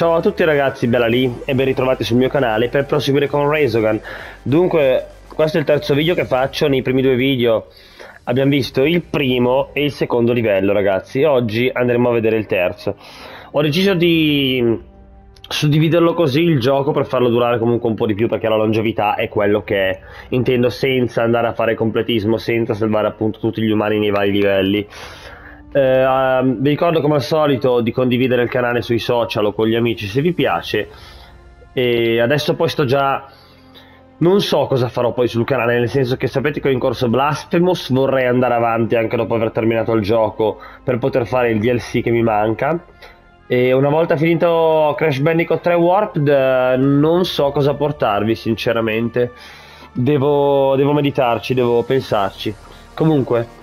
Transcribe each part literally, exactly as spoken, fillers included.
Ciao a tutti ragazzi, Bella lì e ben ritrovati sul mio canale per proseguire con Resogun. Dunque, questo è il terzo video che faccio. Nei primi due video abbiamo visto il primo e il secondo livello ragazzi. Oggi andremo a vedere il terzo. Ho deciso di suddividerlo così il gioco per farlo durare comunque un po' di più, perché la longevità è quello che è. Intendo senza andare a fare completismo, senza salvare appunto tutti gli umani nei vari livelli. Eh, uh, vi ricordo come al solito di condividere il canale sui social o con gli amici se vi piace. E adesso poi sto già, non so cosa farò poi sul canale, nel senso che sapete che ho in corso Blasphemous, vorrei andare avanti anche dopo aver terminato il gioco per poter fare il D L C che mi manca. E una volta finito Crash Bandicoot tre Warped, eh, non so cosa portarvi sinceramente. Devo, devo meditarci, devo pensarci. Comunque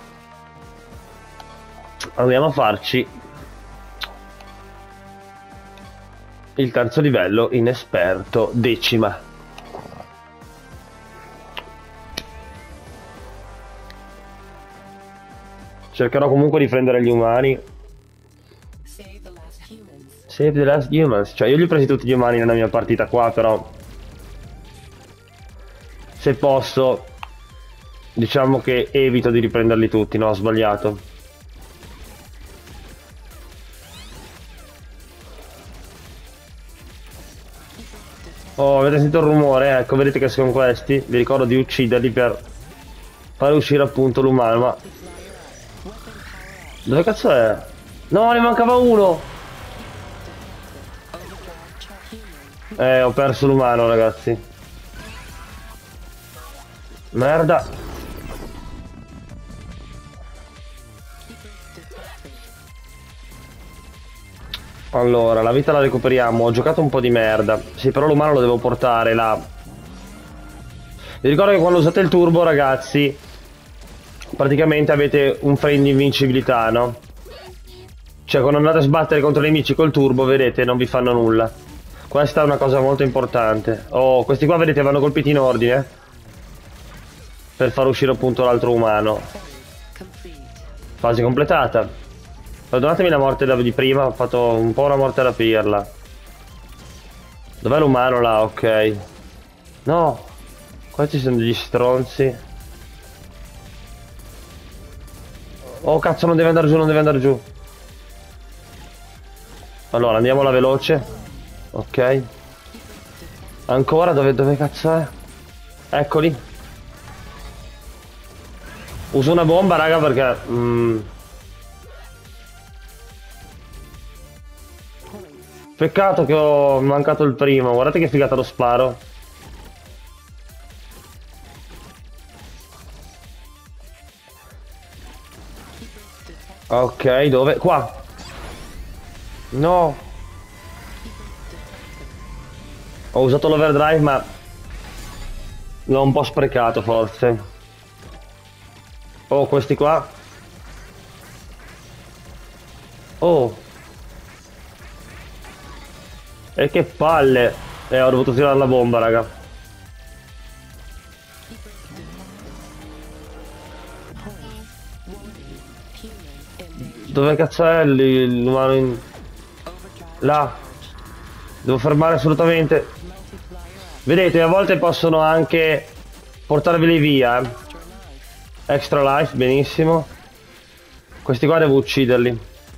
andiamo a farci il terzo livello inesperto decima. Cercherò comunque di prendere gli umani. Save the last humans. Cioè io li ho presi tutti gli umani nella mia partita qua, però se posso diciamo che evito di riprenderli tutti. No, ho sbagliato. Oh, avete sentito il rumore? Ecco, vedete che sono questi. Vi ricordo di ucciderli per fare uscire appunto l'umano, ma dove cazzo è? No, ne mancava uno. Eh, ho perso l'umano, ragazzi. Merda. Allora, la vita la recuperiamo. Ho giocato un po' di merda. Sì, però l'umano lo devo portare là. Vi ricordo che quando usate il turbo, ragazzi, praticamente avete un frame di invincibilità, no? Cioè, quando andate a sbattere contro i nemici col turbo, vedete, non vi fanno nulla. Questa è una cosa molto importante. Oh, questi qua, vedete, vanno colpiti in ordine per far uscire appunto l'altro umano. Fase completata. Perdonatemi la morte di prima, ho fatto un po' una morte alla pirla. Dov'è l'umano là? Ok. No, qua ci sono degli stronzi. Oh cazzo, non deve andare giù, non deve andare giù. Allora, andiamola veloce. Ok. Ancora, dove, dove cazzo è? Eccoli. Uso una bomba, raga, perché... Mm, peccato che ho mancato il primo. Guardate che figata lo sparo. Ok, dove? Qua. No. Ho usato l'overdrive, ma l'ho un po' sprecato forse. Oh, questi qua. Oh. E che palle. Eh, ho dovuto tirare la bomba, raga. Dove cazzo è l'umano in... là. Devo fermare assolutamente. Vedete, a volte possono anche portarveli via. Extra life, benissimo. Questi qua devo ucciderli.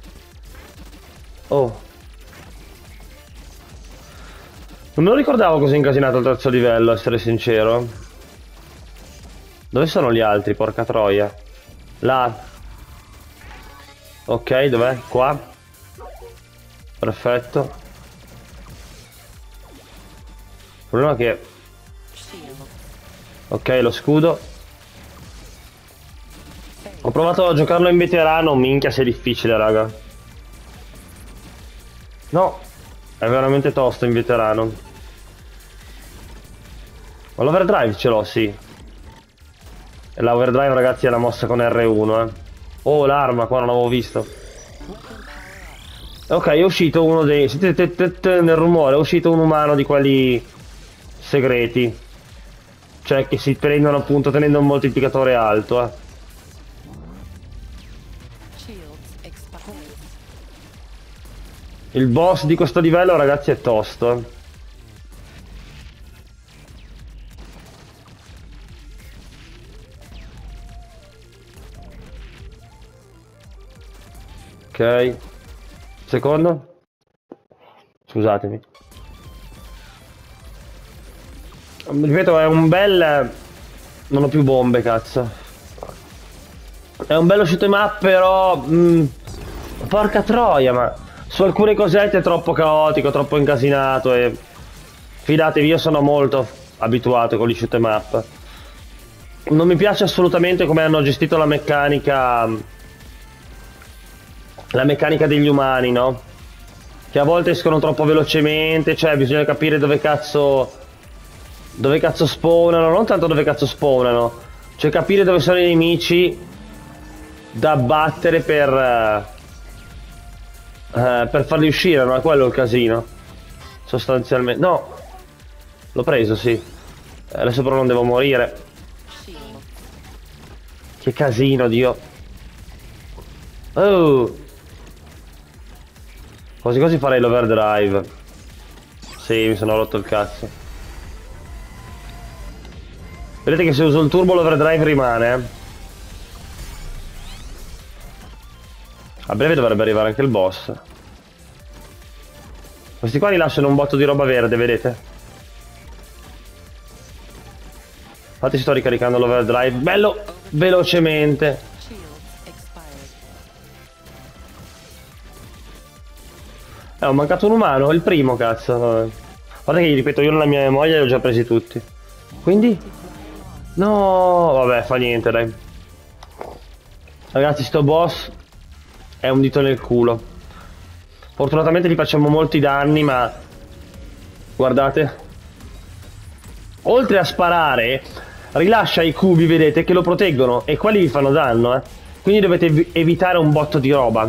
Oh. Non me lo ricordavo così incasinato il terzo livello, a essere sincero. Dove sono gli altri, porca troia? Là. Ok, dov'è? Qua. Perfetto. Il problema è che... ok, lo scudo. Ho provato a giocarlo in veterano, minchia se è difficile, raga. No. È veramente tosto in veterano. Ma l'overdrive ce l'ho, sì. E l'overdrive, ragazzi, è la mossa con R uno, eh. Oh, l'arma, qua non l'avevo visto. Ok, è uscito uno dei... sentite nel rumore, è uscito un umano di quelli segreti. Cioè che si prendono appunto tenendo un moltiplicatore alto, eh. Il boss di questo livello, ragazzi, è tosto. Ok. Secondo. Scusatemi. Ripeto, è un bel... Non ho più bombe, cazzo. È un bello shoot 'em up, però... mh, porca troia, ma... Su alcune cosette è troppo caotico, troppo incasinato e... Fidatevi, io sono molto abituato con gli shoot 'em up. Non mi piace assolutamente come hanno gestito la meccanica... La meccanica degli umani, no? Che a volte escono troppo velocemente, cioè bisogna capire dove cazzo... Dove cazzo spawnano, non tanto dove cazzo spawnano. Cioè capire dove sono i nemici da abbattere per... Uh, per farli uscire, no? È quello il casino. Sostanzialmente. No! L'ho preso, sì. Eh, adesso però non devo morire. Che casino, Dio. Oh! Quasi quasi farei l'overdrive. Sì, mi sono rotto il cazzo. Vedete che se uso il turbo l'overdrive rimane, eh. A breve dovrebbe arrivare anche il boss. Questi qua rilasciano un botto di roba verde, vedete? Infatti sto ricaricando l'overdrive bello velocemente. Eh, ho mancato un umano, il primo, cazzo. Guarda che, ripeto, io nella mia memoria li ho già presi tutti. Quindi? No, vabbè, fa niente, dai. Ragazzi, sto boss è un dito nel culo. Fortunatamente gli facciamo molti danni, ma... Guardate. Oltre a sparare, rilascia i cubi, vedete, che lo proteggono. E quelli vi fanno danno, eh. Quindi dovete ev evitare un botto di roba.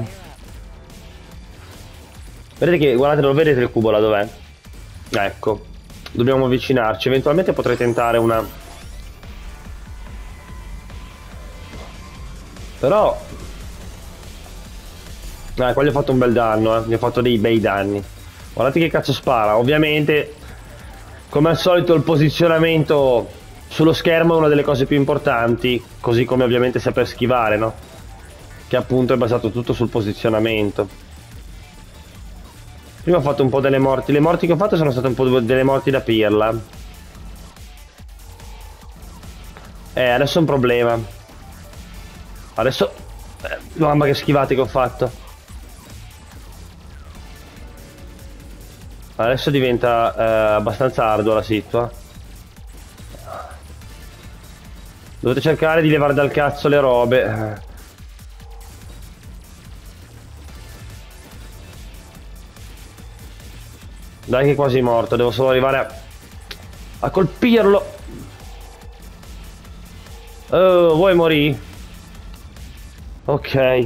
Vedete che, guardate, lo vedete il cubo là dov'è? Ecco. Dobbiamo avvicinarci. Eventualmente potrei tentare una... Però... Eh, qua gli ho fatto un bel danno, eh. Gli ho fatto dei bei danni. Guardate che cazzo spara. Ovviamente, come al solito, il posizionamento sullo schermo è una delle cose più importanti. Così come ovviamente saper schivare, no? Che appunto è basato tutto sul posizionamento. Prima ho fatto un po' delle morti. Le morti che ho fatto sono state un po' delle morti da pirla. Eh, adesso è un problema. Adesso... Eh, mamma che schivate che ho fatto. Adesso diventa eh, abbastanza ardua la situa. Dovete cercare di levare dal cazzo le robe. Dai che è quasi morto, devo solo arrivare a, a colpirlo. Oh, vuoi morire? Ok.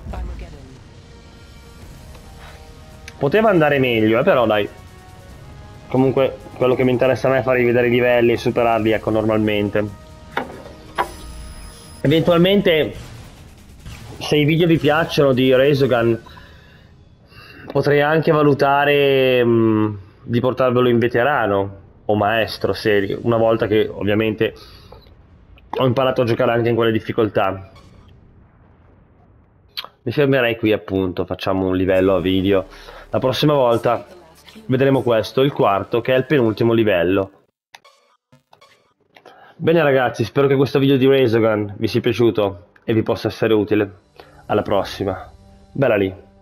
Poteva andare meglio, eh, però dai. Comunque, quello che mi interessa a me è farvi vedere i livelli e superarli, ecco, normalmente. Eventualmente, se i video vi piacciono di Resogun, potrei anche valutare mh, di portarvelo in veterano o maestro, se una volta che ovviamente ho imparato a giocare anche in quelle difficoltà. Mi fermerei qui, appunto, facciamo un livello a video. La prossima volta vedremo questo, il quarto, che è il penultimo livello. Bene ragazzi, spero che questo video di Resogun vi sia piaciuto e vi possa essere utile. Alla prossima. Bella lì.